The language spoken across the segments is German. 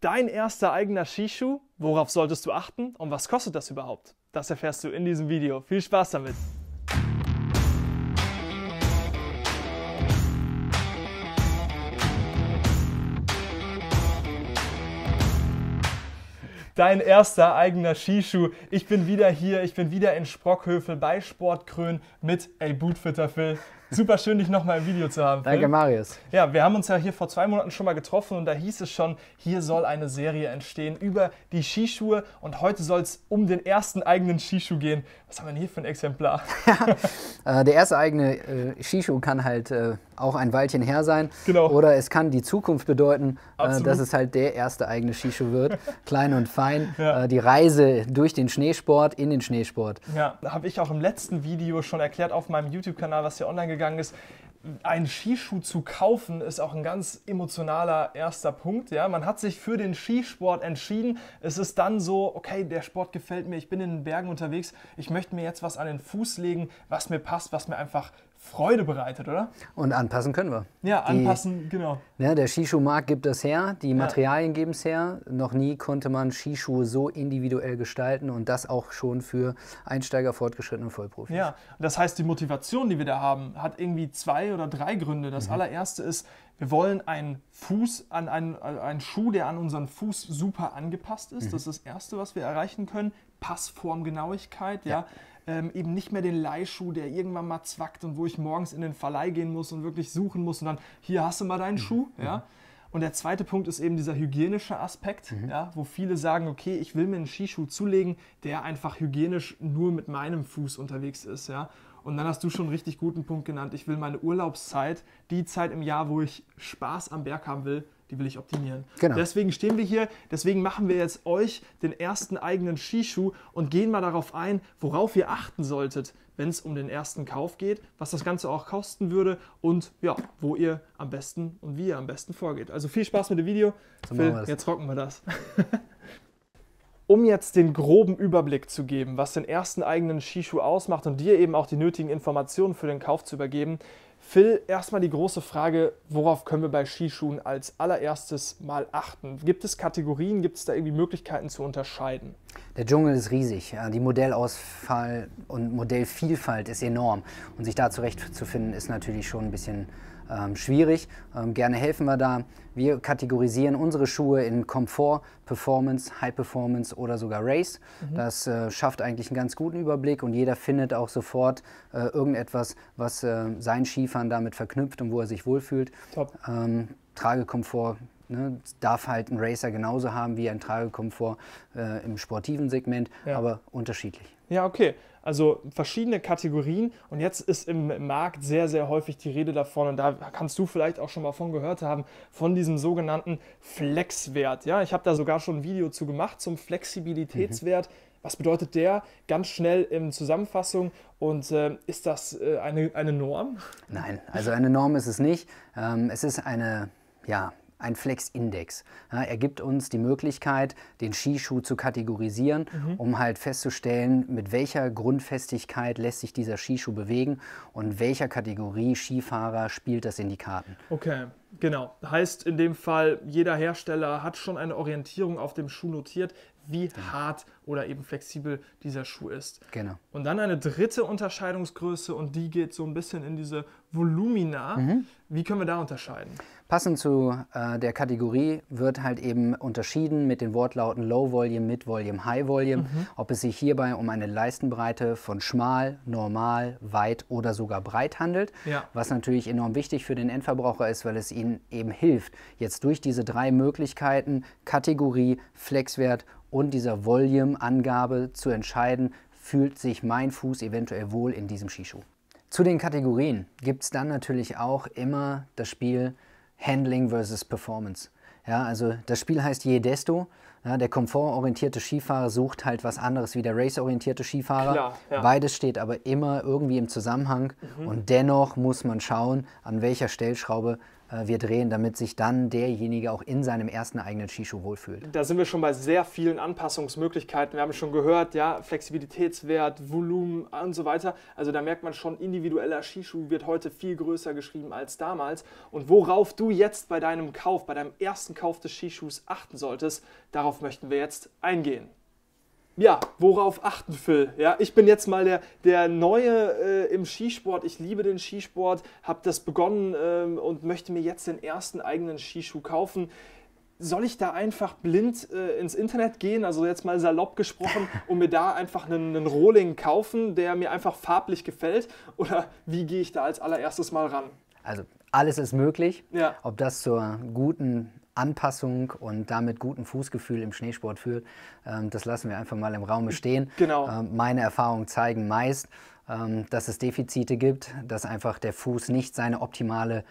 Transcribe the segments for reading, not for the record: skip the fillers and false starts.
Dein erster eigener Skischuh? Worauf solltest du achten und was kostet das überhaupt? Das erfährst du in diesem Video. Viel Spaß damit! Dein erster eigener Skischuh. Ich bin wieder hier, ich bin wieder in Sprockhövel bei Sportkrön mit Bootfitter Phil. Super schön, dich nochmal im Video zu haben, Phil. Danke, Marius. Ja, wir haben uns ja hier vor 2 Monaten schon mal getroffen und da hieß es schon, hier soll eine Serie entstehen über die Skischuhe und heute soll es um den ersten eigenen Skischuh gehen. Was haben wir denn hier für ein Exemplar? Der erste eigene Skischuh kann halt auch ein Weilchen her sein. Genau. Oder es kann die Zukunft bedeuten, Absolut. dass es halt der erste eigene Skischuh wird. Klein und fein. Ja. Die Reise durch den Schneesport in den Schneesport. Ja, da habe ich auch im letzten Video schon erklärt auf meinem YouTube-Kanal, was hier online gegangen ist. Einen Skischuh zu kaufen ist auch ein ganz emotionaler erster Punkt. Ja? Man hat sich für den Skisport entschieden. Es ist dann so, okay, der Sport gefällt mir, ich bin in den Bergen unterwegs, ich möchte mir jetzt was an den Fuß legen, was mir passt, was mir einfach Freude bereitet, oder? Und anpassen können wir. Ja, anpassen, genau. Ja, der Skischuhmarkt gibt es her, die Materialien geben es her. Noch nie konnte man Skischuhe so individuell gestalten und das auch schon für Einsteiger, Fortgeschrittene und Vollprofis. Ja, das heißt, die Motivation, die wir da haben, hat irgendwie 2 oder 3 Gründe. Das allererste ist, wir wollen einen Schuh, der an unseren Fuß super angepasst ist. Das ist das Erste, was wir erreichen können. Passform, Genauigkeit, ja. Eben nicht mehr den Leihschuh, der irgendwann mal zwackt und wo ich morgens in den Verleih gehen muss und wirklich suchen muss und dann, hier hast du mal deinen Schuh. Ja. Und der zweite Punkt ist eben dieser hygienische Aspekt, ja, wo viele sagen, okay, ich will mir einen Skischuh zulegen, der einfach hygienisch nur mit meinem Fuß unterwegs ist. Ja. Und dann hast du schon einen richtig guten Punkt genannt, ich will meine Urlaubszeit, die Zeit im Jahr, wo ich Spaß am Berg haben will, die will ich optimieren. Genau. Deswegen stehen wir hier, deswegen machen wir jetzt euch den ersten eigenen Skischuh und gehen mal darauf ein, worauf ihr achten solltet, wenn es um den ersten Kauf geht, was das Ganze auch kosten würde und ja, wo ihr am besten und wie ihr am besten vorgeht. Also viel Spaß mit dem Video. So Phil, machen wir's. jetzt rocken wir das. Um jetzt den groben Überblick zu geben, was den ersten eigenen Skischuh ausmacht und dir eben auch die nötigen Informationen für den Kauf zu übergeben, Phil, erstmal die große Frage, worauf können wir bei Skischuhen als allererstes mal achten? Gibt es Kategorien, gibt es da irgendwie Möglichkeiten zu unterscheiden? Der Dschungel ist riesig, ja, die Modellauswahl und Modellvielfalt ist enorm und sich da zurechtzufinden ist natürlich schon ein bisschen schwierig. Gerne helfen wir da. Wir kategorisieren unsere Schuhe in Komfort, Performance, High Performance oder sogar Race. Das schafft eigentlich einen ganz guten Überblick und jeder findet auch sofort irgendetwas, was sein Skifahren damit verknüpft und wo er sich wohlfühlt. Top. Tragekomfort, ne, darf halt ein Racer genauso haben wie ein Tragekomfort im sportiven Segment, aber unterschiedlich. Ja, okay. Also verschiedene Kategorien und jetzt ist im Markt sehr, sehr häufig die Rede davon und da kannst du vielleicht auch schon mal von gehört haben, von diesem sogenannten Flexwert. Ja, ich habe da sogar schon ein Video zu gemacht zum Flexibilitätswert. Was bedeutet der? Ganz schnell in Zusammenfassung und ist das eine Norm? Nein, also eine Norm ist es nicht. Es ist ein Flex-Index. Ja, er gibt uns die Möglichkeit, den Skischuh zu kategorisieren, um halt festzustellen, mit welcher Grundfestigkeit lässt sich dieser Skischuh bewegen und welcher Kategorie Skifahrer spielt das in die Karten. Okay, genau. Heißt in dem Fall, jeder Hersteller hat schon eine Orientierung auf dem Schuh notiert, wie hart oder eben flexibel dieser Schuh ist. Genau. Und dann eine dritte Unterscheidungsgröße und die geht so ein bisschen in diese Volumina. Wie können wir da unterscheiden? Passend zu der Kategorie wird halt eben unterschieden mit den Wortlauten Low Volume, Mid Volume, High Volume, ob es sich hierbei um eine Leistenbreite von schmal, normal, weit oder sogar breit handelt, was natürlich enorm wichtig für den Endverbraucher ist, weil es ihnen eben hilft, jetzt durch diese 3 Möglichkeiten, Kategorie, Flexwert und dieser Volume-Angabe zu entscheiden, fühlt sich mein Fuß eventuell wohl in diesem Skischuh. Zu den Kategorien gibt es dann natürlich auch immer das Spiel Handling versus Performance. Ja, also das Spiel heißt je desto. Ja, der komfortorientierte Skifahrer sucht halt was anderes wie der raceorientierte Skifahrer. Klar, ja. Beides steht aber immer irgendwie im Zusammenhang und dennoch muss man schauen, an welcher Stellschraube wir drehen, damit sich dann derjenige auch in seinem ersten eigenen Skischuh wohlfühlt. Da sind wir schon bei sehr vielen Anpassungsmöglichkeiten. Wir haben schon gehört, ja, Flexibilitätswert, Volumen und so weiter. Also da merkt man schon, individueller Skischuh wird heute viel größer geschrieben als damals. Und worauf du jetzt bei deinem Kauf, bei deinem ersten Kauf des Skischuhs achten solltest, darauf möchten wir jetzt eingehen. Ja, worauf achten, Phil? Ja, ich bin jetzt mal der Neue im Skisport. Ich liebe den Skisport, habe das begonnen und möchte mir jetzt den ersten eigenen Skischuh kaufen. Soll ich da einfach blind ins Internet gehen, also jetzt mal salopp gesprochen, und mir da einfach einen Rohling kaufen, der mir einfach farblich gefällt? Oder wie gehe ich da als allererstes mal ran? Also alles ist möglich, Ja. ob das zur guten Anpassung und damit guten Fußgefühl im Schneesport führt, das lassen wir einfach mal im Raum stehen. Genau. Meine Erfahrungen zeigen meist, dass es Defizite gibt, dass einfach der Fuß nicht seine optimale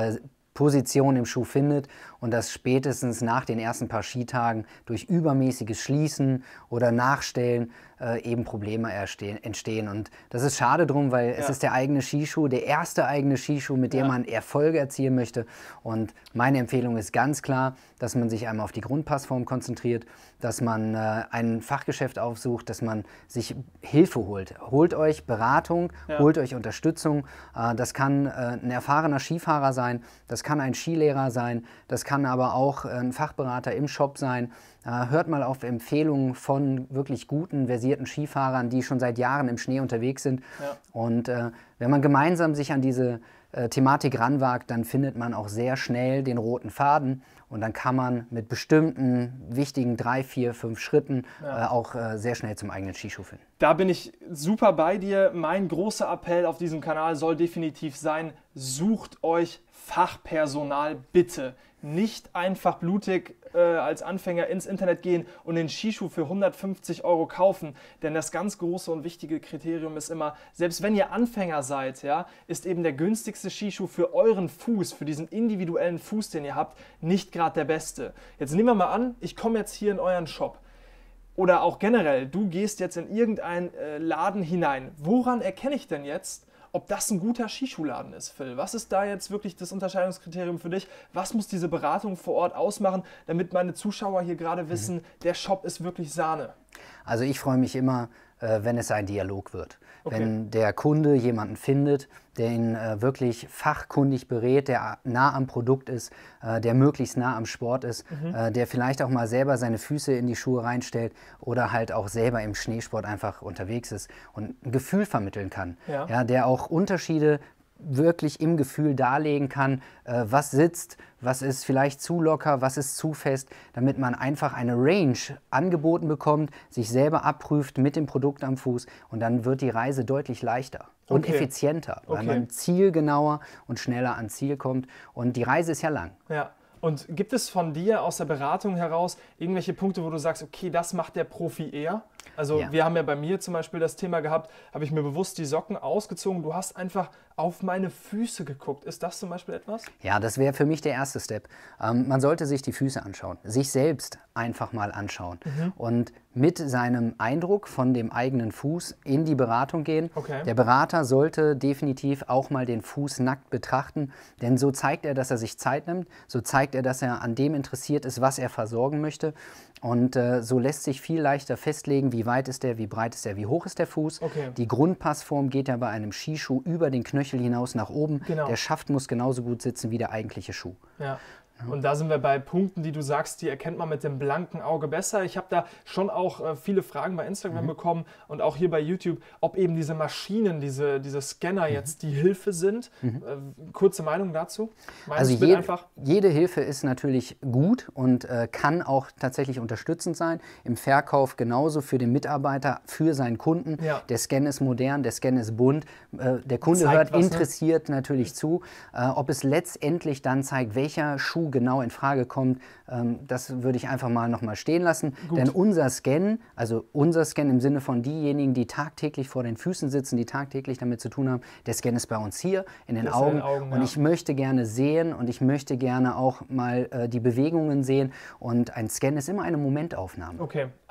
Position im Schuh findet und dass spätestens nach den ersten paar Skitagen durch übermäßiges Schließen oder Nachstellen eben Probleme entstehen. Und das ist schade drum, weil es ist der eigene Skischuh, der erste eigene Skischuh, mit dem man Erfolge erzielen möchte. Und meine Empfehlung ist ganz klar, dass man sich einmal auf die Grundpassform konzentriert, dass man ein Fachgeschäft aufsucht, dass man sich Hilfe holt. Holt euch Beratung, holt euch Unterstützung. Das kann ein erfahrener Skifahrer sein, das kann ein Skilehrer sein, das kann aber auch ein Fachberater im Shop sein. Hört mal auf Empfehlungen von wirklich guten, versierten Skifahrern, die schon seit Jahren im Schnee unterwegs sind. Ja. Und wenn man gemeinsam sich an diese Thematik ranwagt, dann findet man auch sehr schnell den roten Faden und dann kann man mit bestimmten wichtigen 3, 4, 5 Schritten auch sehr schnell zum eigenen Skischuh finden. Da bin ich super bei dir. Mein großer Appell auf diesem Kanal soll definitiv sein, sucht euch Fachpersonal bitte. Nicht einfach blutig als Anfänger ins Internet gehen und den Skischuh für 150 € kaufen. Denn das ganz große und wichtige Kriterium ist immer, selbst wenn ihr Anfänger seid, ja, ist eben der günstigste Skischuh für euren Fuß, für diesen individuellen Fuß, den ihr habt, nicht gerade der beste. Jetzt nehmen wir mal an, ich komme jetzt hier in euren Shop. Oder auch generell, du gehst jetzt in irgendeinen Laden hinein. Woran erkenne ich denn jetzt, ob das ein guter Skischuhladen ist, Phil? Was ist da jetzt wirklich das Unterscheidungskriterium für dich? Was muss diese Beratung vor Ort ausmachen, damit meine Zuschauer hier gerade wissen, der Shop ist wirklich Sahne? Also ich freue mich immer, wenn es ein Dialog wird. Okay. Wenn der Kunde jemanden findet, der ihn wirklich fachkundig berät, der nah am Produkt ist, der möglichst nah am Sport ist, der vielleicht auch mal selber seine Füße in die Schuhe reinstellt oder halt auch selber im Schneesport einfach unterwegs ist und ein Gefühl vermitteln kann. Ja, der auch Unterschiede wirklich im Gefühl darlegen kann, was sitzt, was ist vielleicht zu locker, was ist zu fest, damit man einfach eine Range angeboten bekommt, sich selber abprüft mit dem Produkt am Fuß und dann wird die Reise deutlich leichter und effizienter, weil man zielgenauer und schneller ans Ziel kommt und die Reise ist ja lang. Ja. Und gibt es von dir aus der Beratung heraus irgendwelche Punkte, wo du sagst, okay, das macht der Profi eher? Also wir haben ja bei mir zum Beispiel das Thema gehabt, habe ich mir bewusst die Socken ausgezogen, du hast einfach auf meine Füße geguckt. Ist das zum Beispiel etwas? Ja, das wäre für mich der erste Step. Man sollte sich die Füße anschauen, sich selbst einfach mal anschauen und mit seinem Eindruck von dem eigenen Fuß in die Beratung gehen. Okay. Der Berater sollte definitiv auch mal den Fuß nackt betrachten, denn so zeigt er, dass er sich Zeit nimmt, so zeigt er, dass er an dem interessiert ist, was er versorgen möchte. Und so lässt sich viel leichter festlegen, wie weit ist der, wie breit ist der, wie hoch ist der Fuß. Okay. Die Grundpassform geht ja bei einem Skischuh über den Knöchel hinaus nach oben. Genau. Der Schaft muss genauso gut sitzen wie der eigentliche Schuh. Ja. Und da sind wir bei Punkten, die du sagst, die erkennt man mit dem blanken Auge besser. Ich habe da schon auch viele Fragen bei Instagram bekommen und auch hier bei YouTube, ob eben diese Maschinen, diese Scanner jetzt die Hilfe sind. Kurze Meinung dazu? Also jede Hilfe ist natürlich gut und kann auch tatsächlich unterstützend sein. Im Verkauf genauso für den Mitarbeiter, für seinen Kunden. Ja. Der Scan ist modern, der Scan ist bunt. Der Kunde hört interessiert natürlich zu. Ob es letztendlich dann zeigt, welcher Schuh genau in Frage kommt, das würde ich einfach mal nochmal stehen lassen. Gut. Denn unser Scan im Sinne von diejenigen, die tagtäglich vor den Füßen sitzen, die tagtäglich damit zu tun haben, der Scan ist bei uns hier in den Augen. Und ich möchte gerne sehen und ich möchte gerne auch mal die Bewegungen sehen und ein Scan ist immer eine Momentaufnahme. Okay, also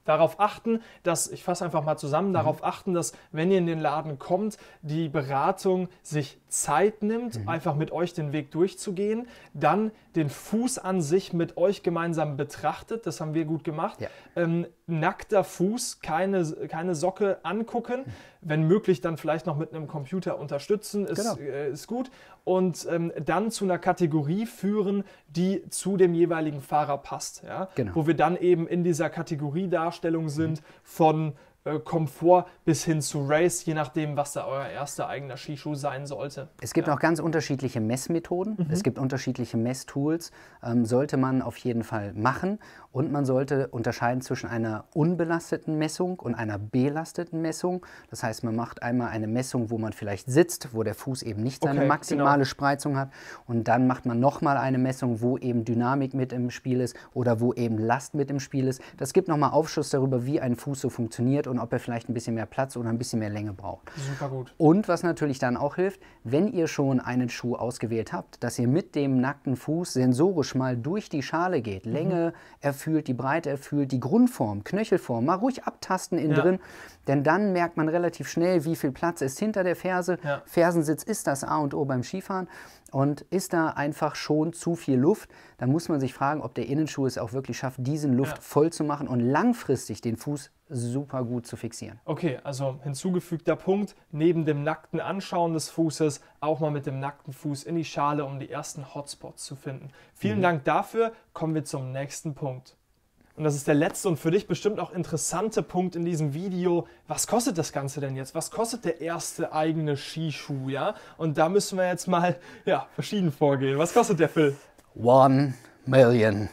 Darauf achten, dass, ich fasse einfach mal zusammen, darauf achten, dass, wenn ihr in den Laden kommt, die Beratung sich Zeit nimmt, einfach mit euch den Weg durchzugehen, dann den Fuß an sich mit euch gemeinsam betrachtet, das haben wir gut gemacht. Ja. Nackter Fuß, keine Socke angucken, wenn möglich dann vielleicht noch mit einem Computer unterstützen, ist gut. Und dann zu einer Kategorie führen, die zu dem jeweiligen Fahrer passt. Ja? Genau. Wo wir dann eben in dieser Kategoriedarstellung sind von Komfort bis hin zu Race, je nachdem, was da euer erster eigener Skischuh sein sollte. Es gibt auch ganz unterschiedliche Messmethoden, es gibt unterschiedliche Messtools, sollte man auf jeden Fall machen, und man sollte unterscheiden zwischen einer unbelasteten Messung und einer belasteten Messung. Das heißt, man macht einmal eine Messung, wo man vielleicht sitzt, wo der Fuß eben nicht seine maximale Spreizung hat, und dann macht man nochmal eine Messung, wo eben Dynamik mit im Spiel ist oder wo eben Last mit im Spiel ist. Das gibt nochmal Aufschluss darüber, wie ein Fuß so funktioniert und ob er vielleicht ein bisschen mehr Platz oder ein bisschen mehr Länge braucht. Super gut. Und was natürlich dann auch hilft, wenn ihr schon einen Schuh ausgewählt habt, dass ihr mit dem nackten Fuß sensorisch mal durch die Schale geht, Länge erfüllt, die Breite erfüllt, die Grundform, Knöchelform, mal ruhig abtasten innen drin, denn dann merkt man relativ schnell, wie viel Platz ist hinter der Ferse. Ja. Fersensitz ist das A und O beim Skifahren. Und ist da einfach schon zu viel Luft, dann muss man sich fragen, ob der Innenschuh es auch wirklich schafft, diesen Luft voll zu machen und langfristig den Fuß super gut zu fixieren. Okay, also hinzugefügter Punkt, neben dem nackten Anschauen des Fußes auch mal mit dem nackten Fuß in die Schale, um die ersten Hotspots zu finden. Vielen Dank dafür, kommen wir zum nächsten Punkt. Und das ist der letzte und für dich bestimmt auch interessante Punkt in diesem Video. Was kostet das Ganze denn jetzt? Was kostet der erste eigene Skischuh? Ja? Und da müssen wir jetzt mal verschieden vorgehen. Was kostet der, Phil? $1 Million.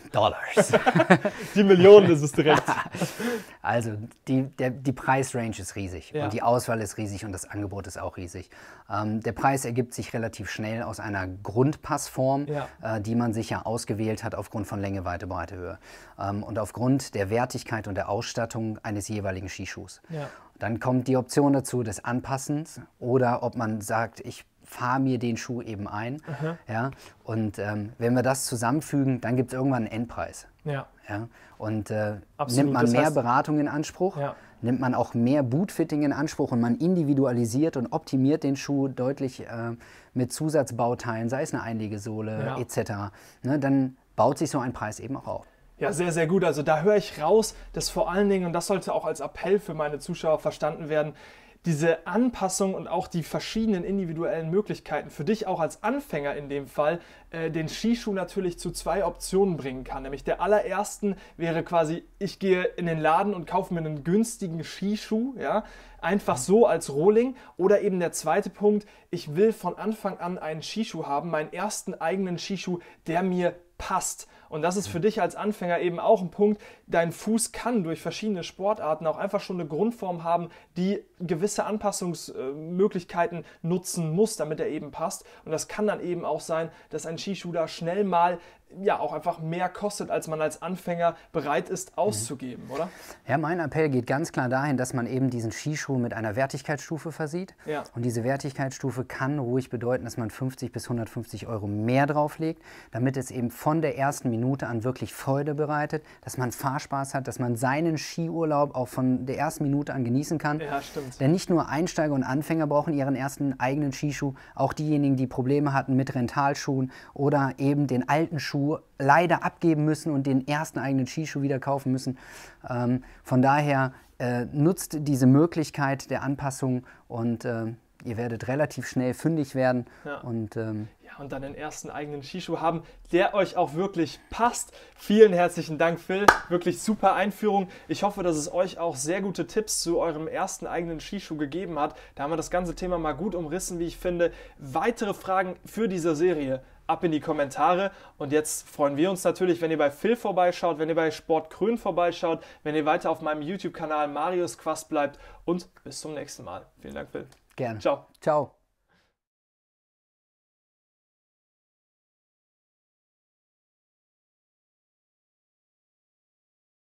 Die Millionen ist es direkt. Also die Preisrange ist riesig und die Auswahl ist riesig und das Angebot ist auch riesig. Der Preis ergibt sich relativ schnell aus einer Grundpassform, die man sich ja ausgewählt hat aufgrund von Länge, Weite, Breite, Höhe und aufgrund der Wertigkeit und der Ausstattung eines jeweiligen Skischuhs. Ja. Dann kommt die Option dazu des Anpassens oder ob man sagt, ich fahre mir den Schuh eben ein. Ja, und wenn wir das zusammenfügen, dann gibt es irgendwann einen Endpreis. Ja. Ja, und nimmt man mehr Beratung in Anspruch, nimmt man auch mehr Bootfitting in Anspruch und man individualisiert und optimiert den Schuh deutlich mit Zusatzbauteilen, sei es eine Einlegesohle etc., ne, dann baut sich so ein Preis eben auch auf. Ja, sehr, sehr gut. Also da höre ich raus, dass vor allen Dingen, und das sollte auch als Appell für meine Zuschauer verstanden werden, diese Anpassung und auch die verschiedenen individuellen Möglichkeiten für dich auch als Anfänger in dem Fall den Skischuh natürlich zu zwei Optionen bringen kann. Nämlich der allerersten wäre quasi, ich gehe in den Laden und kaufe mir einen günstigen Skischuh, ja, einfach so als Rohling. Oder eben der zweite Punkt, ich will von Anfang an einen Skischuh haben, meinen ersten eigenen Skischuh, der mir passt. Und das ist für dich als Anfänger eben auch ein Punkt, dein Fuß kann durch verschiedene Sportarten auch einfach schon eine Grundform haben, die gewisse Anpassungsmöglichkeiten nutzen muss, damit er eben passt. Und das kann dann eben auch sein, dass ein Skischuh da schnell mal auch einfach mehr kostet, als man als Anfänger bereit ist auszugeben, oder? Ja, mein Appell geht ganz klar dahin, dass man eben diesen Skischuh mit einer Wertigkeitsstufe versieht. Ja. Und diese Wertigkeitsstufe kann ruhig bedeuten, dass man 50 bis 150 € mehr drauflegt, damit es eben von der ersten Minute an wirklich Freude bereitet, dass man Fahrspaß hat, dass man seinen Skiurlaub auch von der ersten Minute an genießen kann. Ja, stimmt. Denn nicht nur Einsteiger und Anfänger brauchen ihren ersten eigenen Skischuh, auch diejenigen, die Probleme hatten mit Rentalschuhen oder eben den alten Schuh leider abgeben müssen und den ersten eigenen Skischuh wieder kaufen müssen. Von daher nutzt diese Möglichkeit der Anpassung und ihr werdet relativ schnell fündig werden. Ja. Und dann den ersten eigenen Skischuh haben, der euch auch wirklich passt. Vielen herzlichen Dank, Phil. Wirklich super Einführung. Ich hoffe, dass es euch auch sehr gute Tipps zu eurem ersten eigenen Skischuh gegeben hat. Da haben wir das ganze Thema mal gut umrissen, wie ich finde. Weitere Fragen für diese Serie ab in die Kommentare. Und jetzt freuen wir uns natürlich, wenn ihr bei Phil vorbeischaut, wenn ihr bei Sport Krön vorbeischaut, wenn ihr weiter auf meinem YouTube-Kanal Marius Quast bleibt und bis zum nächsten Mal. Vielen Dank, Phil. Gerne. Ciao. Ciao.